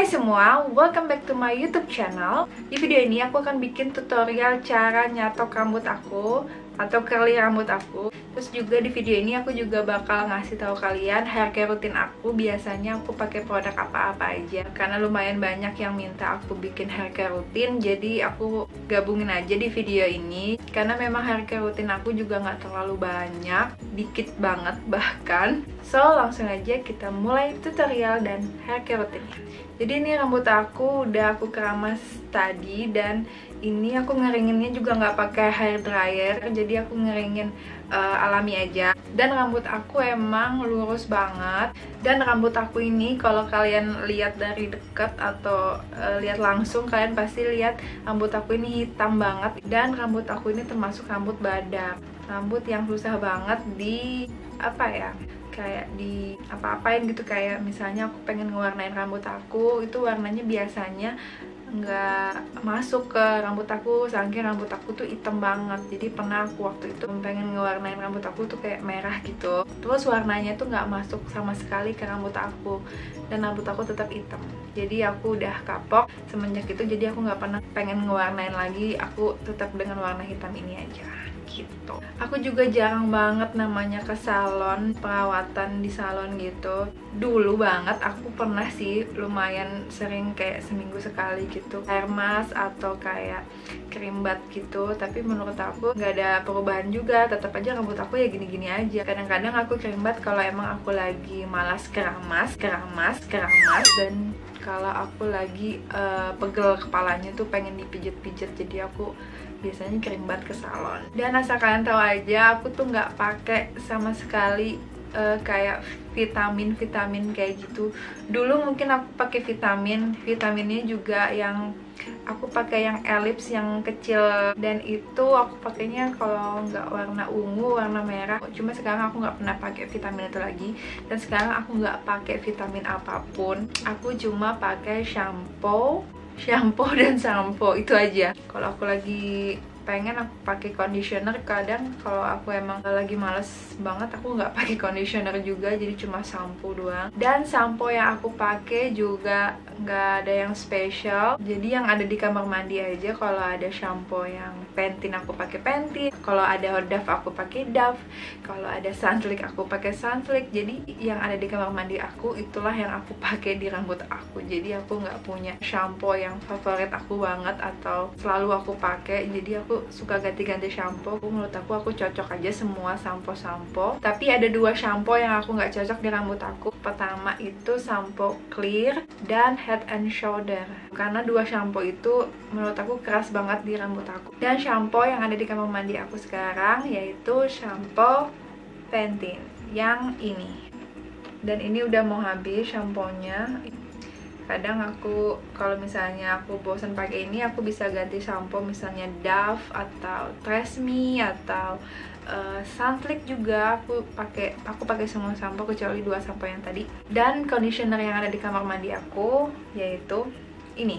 Hai semua, welcome back to my YouTube channel. Di video ini aku akan bikin tutorial cara nyatok rambut aku atau curly rambut aku. Terus juga di video ini aku juga bakal ngasih tahu kalian hair care rutin aku. Biasanya aku pakai produk apa-apa aja karena lumayan banyak yang minta aku bikin hair care rutin. Jadi aku gabungin aja di video ini karena memang hair care rutin aku juga nggak terlalu banyak, dikit banget bahkan. So langsung aja kita mulai tutorial dan hair care rutinnya. Jadi ini rambut aku udah aku keramas tadi dan ini aku ngeringinnya juga nggak pakai hair dryer, jadi aku ngeringin alami aja. Dan rambut aku emang lurus banget. Dan rambut aku ini kalau kalian lihat dari deket atau lihat langsung, kalian pasti lihat rambut aku ini hitam banget. Dan rambut aku ini termasuk rambut badak, rambut yang susah banget di kayak di apa-apain gitu. Kayak misalnya aku pengen ngewarnain rambut aku, itu warnanya biasanya nggak masuk ke rambut aku, saking rambut aku tuh hitam banget. Jadi pernah aku waktu itu pengen ngewarnain rambut aku tuh kayak merah gitu, terus warnanya tuh nggak masuk sama sekali ke rambut aku dan rambut aku tetap hitam. Jadi aku udah kapok semenjak itu, jadi aku nggak pernah pengen ngewarnain lagi, aku tetap dengan warna hitam ini aja gitu. Aku juga jarang banget namanya ke salon, perawatan di salon gitu. Dulu banget aku pernah sih lumayan sering kayak seminggu sekali gitu, hair mask atau kayak krim bat gitu. Tapi menurut aku nggak ada perubahan juga, tetap aja rambut aku ya gini-gini aja. Kadang-kadang aku krim bat kalau emang aku lagi malas keramas. Dan kalau aku lagi pegel kepalanya tuh pengen dipijet-pijet, jadi aku biasanya krim bat ke salon. Dan asal kalian tahu aja, aku tuh nggak pakai sama sekali kayak vitamin kayak gitu. Dulu mungkin aku pakai vitaminnya juga yang aku pakai yang elips yang kecil, dan itu aku pakainya kalau nggak warna ungu, warna merah. Cuma sekarang aku nggak pernah pakai vitamin itu lagi, dan sekarang aku nggak pakai vitamin apapun. Aku cuma pakai shampoo dan sampo, itu aja. Kalau aku lagi pengen aku pakai conditioner. Kadang kalau aku emang lagi males banget, aku nggak pakai conditioner juga, jadi cuma sampo doang. Dan sampo yang aku pakai juga nggak ada yang spesial, jadi yang ada di kamar mandi aja. Kalau ada shampoo yang Pantene aku pakai Pantene, kalau ada Dove aku pakai Dove, kalau ada Sunsilk aku pakai Sunsilk. Jadi yang ada di kamar mandi aku itulah yang aku pakai di rambut aku. Jadi aku nggak punya shampoo yang favorit aku banget atau selalu aku pakai, jadi aku suka ganti-ganti shampoo. Menurut aku cocok aja semua sampo. Tapi ada dua shampoo yang aku nggak cocok di rambut aku. Pertama itu sampo Clear dan Head and Shoulder, karena dua shampoo itu menurut aku keras banget di rambut aku. Dan shampoo yang ada di kamar mandi aku sekarang yaitu shampoo Pantene yang ini. Dan ini udah mau habis shampoo-nya. Kadang aku kalau misalnya aku bosan pakai ini, aku bisa ganti shampoo, misalnya Dove atau Tresemme atau Sunsilk juga aku pakai semua shampoo kecuali dua shampoo yang tadi. Dan conditioner yang ada di kamar mandi aku yaitu ini,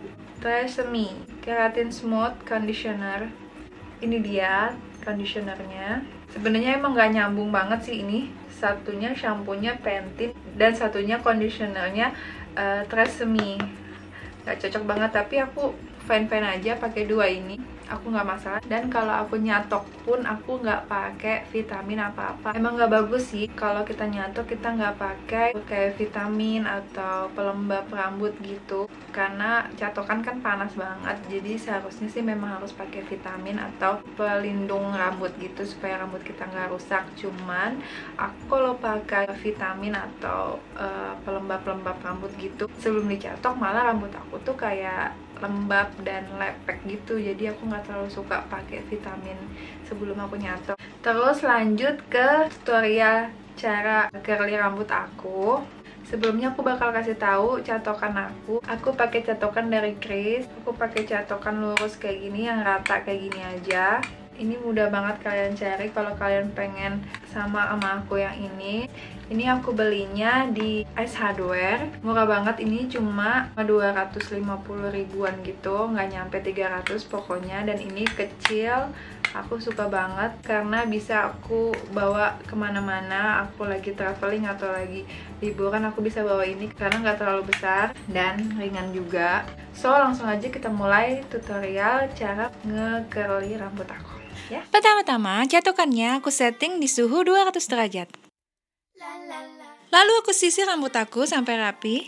Tresemme Keratin Smooth Conditioner. Ini dia conditionernya. Sebenarnya emang nggak nyambung banget sih ini. Satunya shampoo-nya Pantene dan satunya conditionernya Tresemme. Gak cocok banget, tapi aku fine-fine aja pakai dua ini, aku nggak masalah. Dan kalau aku nyatok pun aku nggak pakai vitamin apa-apa. Emang nggak bagus sih kalau kita nyatok kita nggak pakai kayak vitamin atau pelembab rambut gitu, karena catokan kan panas banget. Jadi seharusnya sih memang harus pakai vitamin atau pelindung rambut gitu supaya rambut kita nggak rusak. Cuman aku kalau pakai vitamin atau pelembab rambut gitu sebelum dicatok, malah rambut aku tuh kayak lembab dan lepek gitu. Jadi aku nggak terlalu suka pakai vitamin sebelum aku nyatok. Terus lanjut ke tutorial cara curly rambut aku. Sebelumnya aku bakal kasih tahu catokan aku. Aku pakai catokan dari Kris. Aku pakai catokan lurus kayak gini, yang rata kayak gini aja. Ini mudah banget kalian cari kalau kalian pengen sama aku yang ini. Ini aku belinya di Ace Hardware, murah banget. Ini cuma 250 ribuan gitu, nggak nyampe 300 pokoknya. Dan ini kecil, Aku suka banget karena bisa aku bawa kemana-mana. Aku lagi traveling atau lagi liburan, aku bisa bawa ini karena nggak terlalu besar dan ringan juga. So langsung aja kita mulai tutorial cara nge-curly rambut aku ya. Pertama-tama catokannya aku setting di suhu 200 derajat. Lalu aku sisir rambut aku sampai rapi.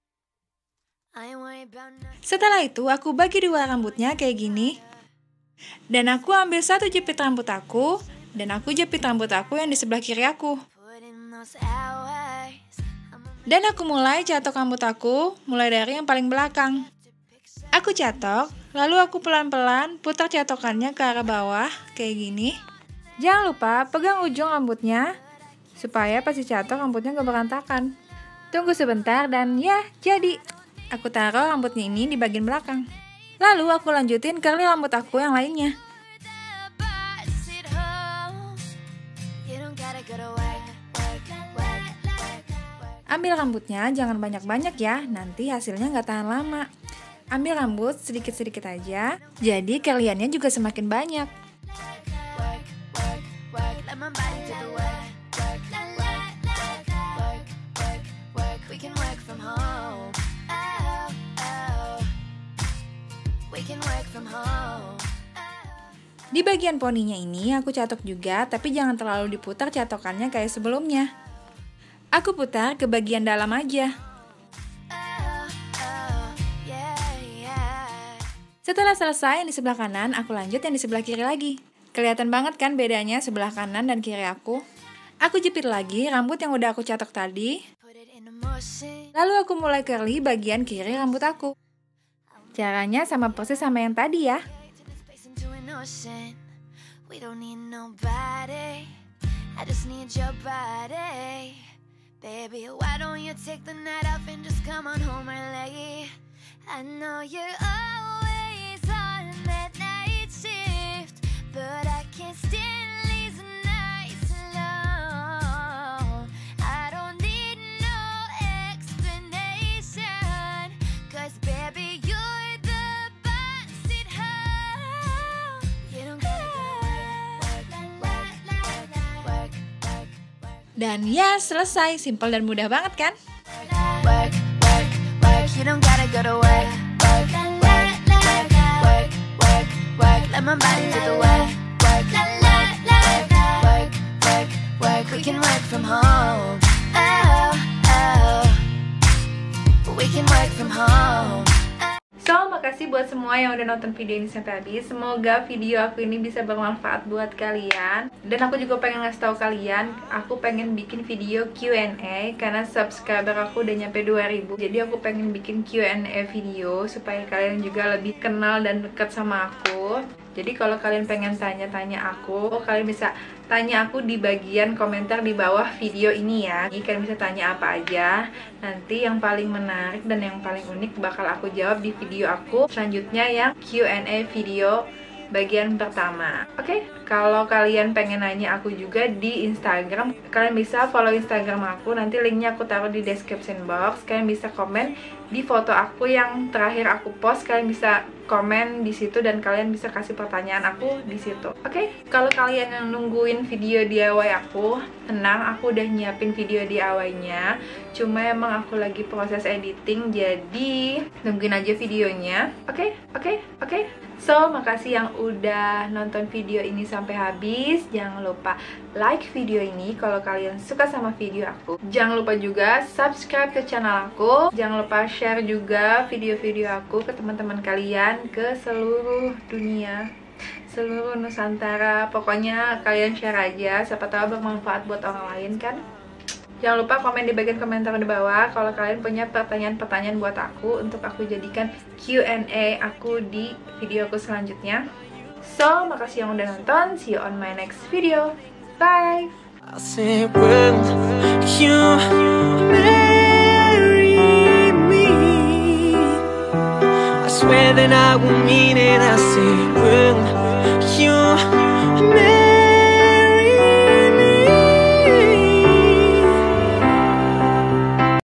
Setelah itu aku bagi dua rambutnya kayak gini. Dan aku ambil satu jepit rambut aku, dan aku jepit rambut aku yang di sebelah kiri aku. Dan aku mulai catok rambut aku, mulai dari yang paling belakang. Aku catok, lalu aku pelan-pelan putar catokannya ke arah bawah, kayak gini. Jangan lupa pegang ujung rambutnya, supaya pas dicatok rambutnya gak berantakan. Tunggu sebentar dan ya, jadi. Aku taruh rambutnya ini di bagian belakang. Lalu aku lanjutin curly rambut aku yang lainnya. Ambil rambutnya, jangan banyak-banyak ya, nanti hasilnya nggak tahan lama. Ambil rambut sedikit-sedikit aja, jadi curlyannya juga semakin banyak. Di bagian poninya ini aku catok juga, tapi jangan terlalu diputar catokannya kayak sebelumnya. Aku putar ke bagian dalam aja. Setelah selesai yang di sebelah kanan, aku lanjut yang di sebelah kiri lagi. Kelihatan banget kan bedanya sebelah kanan dan kiri aku? Aku jepit lagi rambut yang udah aku catok tadi. Lalu aku mulai curly bagian kiri rambut aku. Caranya sama persis sama yang tadi ya. We don't need nobody, I just need your body. Baby, why don't you take the night off and just come on home early? I know you're always on that night shift, but I can't stand lazy nights alone. I don't need no explanation, cause baby you're the boss at home. You don't gotta go work. Dan ya selesai, simpel dan mudah banget kan? Work. You don't gotta go to work. Let my body do the work. Work. We can work from home. We can work from home. So, makasih buat semua yang udah nonton video ini sampai habis. Semoga video aku ini bisa bermanfaat buat kalian. Dan aku juga pengen ngasih tahu kalian, aku pengen bikin video Q&A karena subscriber aku udah nyampe 2000. Jadi aku pengen bikin Q&A video supaya kalian juga lebih kenal dan dekat sama aku. Jadi kalau kalian pengen tanya-tanya aku, kalian bisa tanya aku di bagian komentar di bawah video ini ya. Jadi kalian bisa tanya apa aja. Nanti yang paling menarik dan yang paling unik bakal aku jawab di video aku selanjutnya yang Q&A video bagian pertama. Oke, kalau kalian pengen nanya aku juga di Instagram, kalian bisa follow Instagram aku, nanti linknya aku taruh di description box. Kalian bisa komen di foto aku yang terakhir aku post, kalian bisa komen di situ dan kalian bisa kasih pertanyaan aku di situ. Oke, kalau kalian yang nungguin video DIY aku, tenang, aku udah nyiapin video DIY-nya. Cuma emang aku lagi proses editing, jadi nungguin aja videonya. Oke. So, makasih yang udah nonton video ini sampai habis. Jangan lupa like video ini kalau kalian suka sama video aku. Jangan lupa juga subscribe ke channel aku. Jangan lupa share juga video-video aku ke teman-teman kalian, ke seluruh dunia, seluruh Nusantara. Pokoknya kalian share aja, siapa tahu bermanfaat buat orang lain kan. Jangan lupa komen di bagian komentar di bawah kalau kalian punya pertanyaan-pertanyaan buat aku untuk aku jadikan Q&A aku di video aku selanjutnya. So, makasih yang udah nonton. See you on my next video. Bye! I said, will you marry me? I swear that I will mean it. I said, will you marry me?